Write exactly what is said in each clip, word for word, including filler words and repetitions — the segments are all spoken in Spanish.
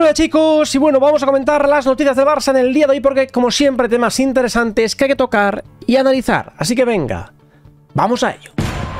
Hola chicos, y bueno, vamos a comentar las noticias del Barça en el día de hoy porque, como siempre, temas interesantes que hay que tocar y analizar. Así que venga, vamos a ello.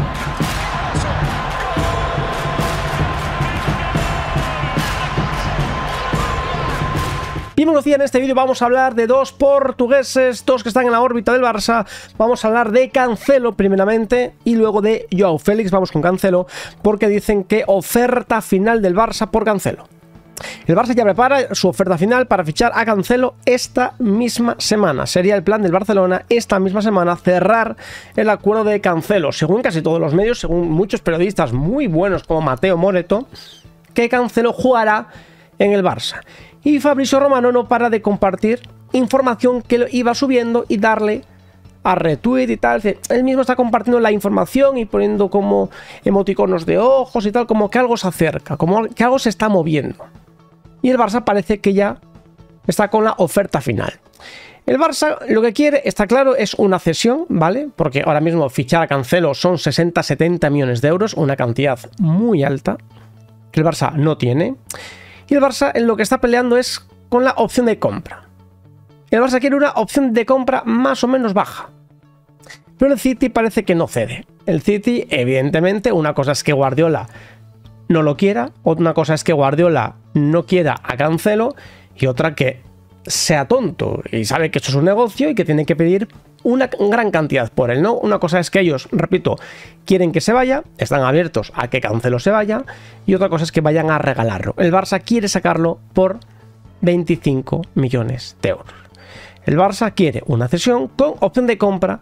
Bien, conocida, en este vídeo vamos a hablar de dos portugueses, dos que están en la órbita del Barça. Vamos a hablar de Cancelo primeramente y luego de Joao Félix. Vamos con Cancelo porque dicen que oferta final del Barça por Cancelo. El Barça ya prepara su oferta final para fichar a Cancelo esta misma semana. Sería el plan del Barcelona esta misma semana cerrar el acuerdo de Cancelo. Según casi todos los medios, según muchos periodistas muy buenos como Mateo Moreto, que Cancelo jugará en el Barça. Y Fabrizio Romano no para de compartir información que lo iba subiendo y darle a retweet y tal. Él mismo está compartiendo la información y poniendo como emoticonos de ojos y tal, como que algo se acerca, como que algo se está moviendo. Y el Barça parece que ya está con la oferta final. El Barça lo que quiere, está claro, es una cesión, ¿vale? Porque ahora mismo fichar a Cancelo son sesenta a setenta millones de euros, una cantidad muy alta que el Barça no tiene. Y el Barça en lo que está peleando es con la opción de compra. El Barça quiere una opción de compra más o menos baja. Pero el City parece que no cede. El City, evidentemente, una cosa es que Guardiola no lo quiera, otra cosa es que Guardiola no quiera a Cancelo y otra que sea tonto y sabe que esto es un negocio y que tiene que pedir una gran cantidad por él, ¿no? Una cosa es que ellos, repito, quieren que se vaya, están abiertos a que Cancelo se vaya, y otra cosa es que vayan a regalarlo. El Barça quiere sacarlo por veinticinco millones de euros. El Barça quiere una cesión con opción de compra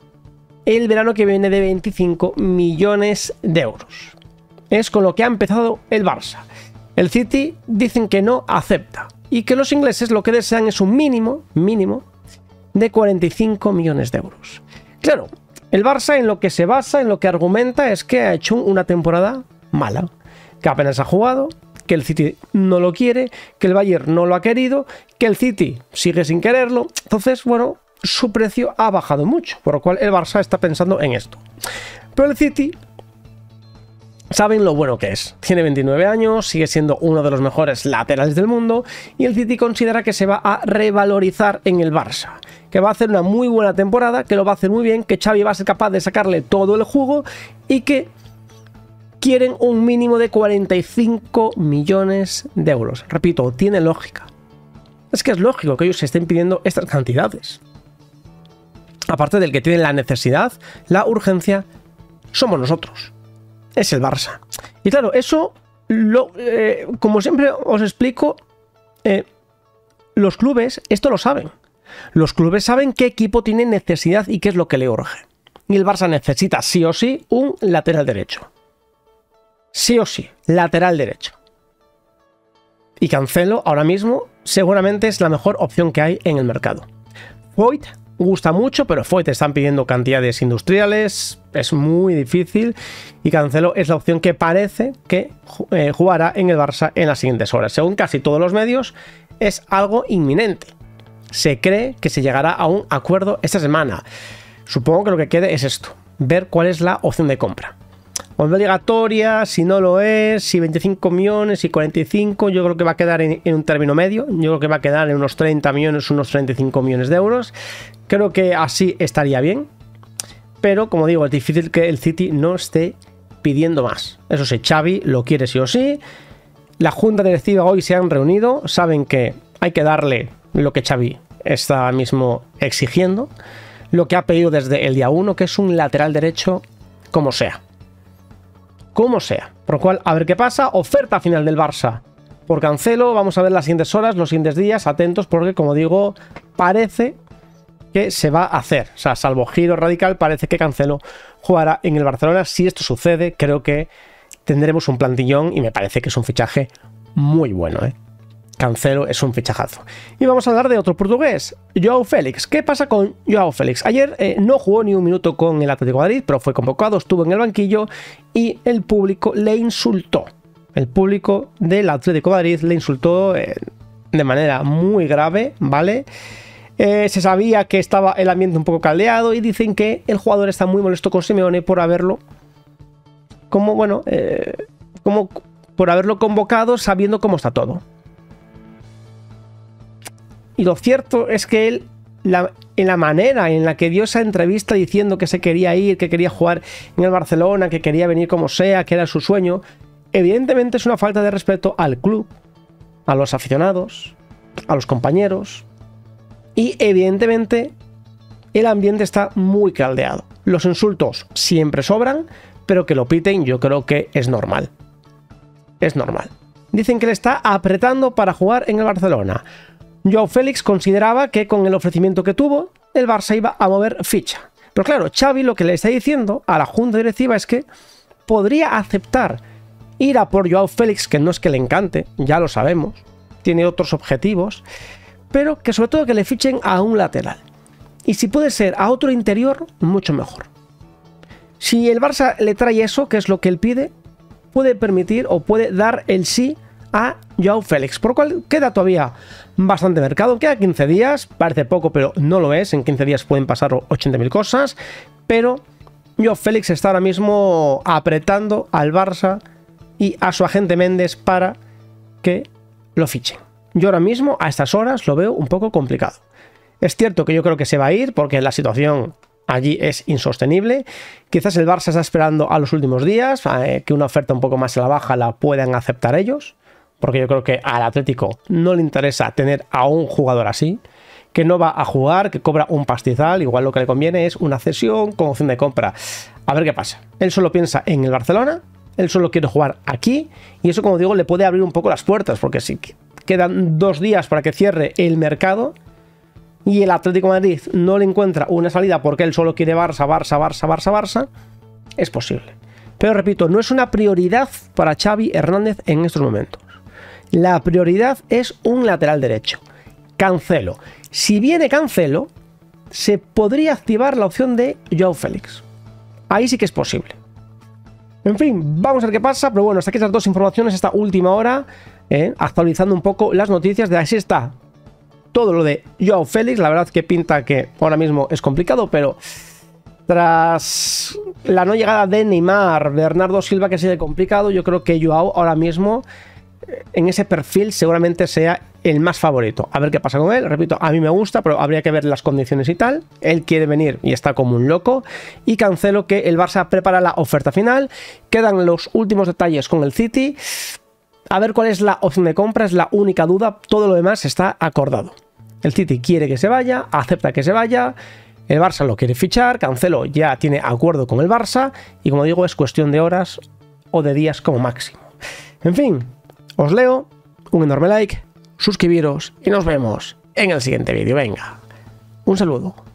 el verano que viene de veinticinco millones de euros. Es con lo que ha empezado el Barça. El City dicen que no acepta y que los ingleses lo que desean es un mínimo, mínimo, de cuarenta y cinco millones de euros. Claro, el Barça en lo que se basa, en lo que argumenta es que ha hecho una temporada mala, que apenas ha jugado, que el City no lo quiere, que el Bayern no lo ha querido, que el City sigue sin quererlo. Entonces, bueno, su precio ha bajado mucho, por lo cual el Barça está pensando en esto. Pero el City saben lo bueno que es. Tiene veintinueve años, sigue siendo uno de los mejores laterales del mundo y el City considera que se va a revalorizar en el Barça, que va a hacer una muy buena temporada, que lo va a hacer muy bien, que Xavi va a ser capaz de sacarle todo el jugo y que quieren un mínimo de cuarenta y cinco millones de euros. Repito, tiene lógica. Es que es lógico que ellos se estén pidiendo estas cantidades. Aparte del que tiene la necesidad, la urgencia, somos nosotros. Es el Barça. Y claro, eso, lo, eh, como siempre os explico, eh, los clubes esto lo saben. Los clubes saben qué equipo tiene necesidad y qué es lo que le urge. Y el Barça necesita sí o sí un lateral derecho. Sí o sí, lateral derecho. Y Cancelo ahora mismo seguramente es la mejor opción que hay en el mercado. Foyt gusta mucho, pero Foyt están pidiendo cantidades industriales, es muy difícil y Cancelo es la opción que parece que eh, jugará en el Barça en las siguientes horas. Según casi todos los medios, es algo inminente. Se cree que se llegará a un acuerdo esta semana. Supongo que lo que quede es esto, ver cuál es la opción de compra. Obligatoria, si no lo es, si veinticinco millones, si cuarenta y cinco, yo creo que va a quedar en, en un término medio, yo creo que va a quedar en unos treinta millones, unos treinta y cinco millones de euros. Creo que así estaría bien, pero como digo, es difícil que el City no esté pidiendo más. Eso sí, Xavi lo quiere sí o sí, la junta directiva hoy se han reunido, saben que hay que darle lo que Xavi está mismo exigiendo, lo que ha pedido desde el día uno, que es un lateral derecho como sea. Como sea. Por lo cual, a ver qué pasa. Oferta final del Barça por Cancelo. Vamos a ver las siguientes horas, los siguientes días. Atentos porque, como digo, parece que se va a hacer. O sea, salvo giro radical, parece que Cancelo jugará en el Barcelona. Si esto sucede, creo que tendremos un plantillón y me parece que es un fichaje muy bueno, ¿eh? Cancelo es un fichajazo. Y vamos a hablar de otro portugués, Joao Félix. ¿Qué pasa con Joao Félix? Ayer eh, no jugó ni un minuto con el Atlético de Madrid, pero fue convocado, estuvo en el banquillo y el público le insultó. El público del Atlético de Madrid le insultó eh, de manera muy grave, ¿vale? Eh, se sabía que estaba el ambiente un poco caldeado y dicen que el jugador está muy molesto con Simeone por haberlo, como bueno, eh, como por haberlo convocado sabiendo cómo está todo. Y lo cierto es que él, la, en la manera en la que dio esa entrevista diciendo que se quería ir, que quería jugar en el Barcelona, que quería venir como sea, que era su sueño, evidentemente es una falta de respeto al club, a los aficionados, a los compañeros, y evidentemente el ambiente está muy caldeado. Los insultos siempre sobran, pero que lo piten yo creo que es normal. Es normal. Dicen que le está apretando para jugar en el Barcelona. Joao Félix consideraba que con el ofrecimiento que tuvo, el Barça iba a mover ficha. Pero claro, Xavi lo que le está diciendo a la junta directiva es que podría aceptar ir a por Joao Félix, que no es que le encante, ya lo sabemos, tiene otros objetivos, pero que sobre todo que le fichen a un lateral. Y si puede ser a otro interior, mucho mejor. Si el Barça le trae eso, que es lo que él pide, puede permitir o puede dar el sí a Joao Félix, por lo cual queda todavía bastante mercado. Queda quince días, parece poco, pero no lo es. En quince días pueden pasar ochenta mil cosas, pero Joao Félix está ahora mismo apretando al Barça y a su agente Méndez para que lo fichen. Yo ahora mismo, a estas horas, lo veo un poco complicado. Es cierto que yo creo que se va a ir porque la situación allí es insostenible. Quizás el Barça está esperando a los últimos días eh, que una oferta un poco más a la baja la puedan aceptar ellos, porque yo creo que al Atlético no le interesa tener a un jugador así, que no va a jugar, que cobra un pastizal. Igual lo que le conviene es una cesión con opción de compra. A ver qué pasa. Él solo piensa en el Barcelona, él solo quiere jugar aquí, y eso, como digo, le puede abrir un poco las puertas, porque si quedan dos días para que cierre el mercado y el Atlético de Madrid no le encuentra una salida porque él solo quiere Barça, Barça, Barça, Barça, Barça, es posible. Pero repito, no es una prioridad para Xavi Hernández en estos momentos. La prioridad es un lateral derecho, Cancelo. Si viene Cancelo, se podría activar la opción de Joao Félix. Ahí sí que es posible. En fin, vamos a ver qué pasa, pero bueno, hasta aquí estas dos informaciones, esta última hora, eh, actualizando un poco las noticias de así está todo lo de Joao Félix. La verdad que pinta que ahora mismo es complicado, pero tras la no llegada de Neymar, Bernardo Silva, que sigue complicado, yo creo que Joao ahora mismo en ese perfil seguramente sea el más favorito. A ver qué pasa con él. Repito, a mí me gusta, pero habría que ver las condiciones y tal. Él quiere venir y está como un loco. Y Cancelo, que el Barça prepara la oferta final. Quedan los últimos detalles con el City. A ver cuál es la opción de compra, es la única duda. Todo lo demás está acordado. El City quiere que se vaya, acepta que se vaya. El Barça lo quiere fichar. Cancelo ya tiene acuerdo con el Barça. Y como digo, es cuestión de horas o de días como máximo. En fin, os leo. Un enorme like, suscribiros y nos vemos en el siguiente vídeo. Venga, un saludo.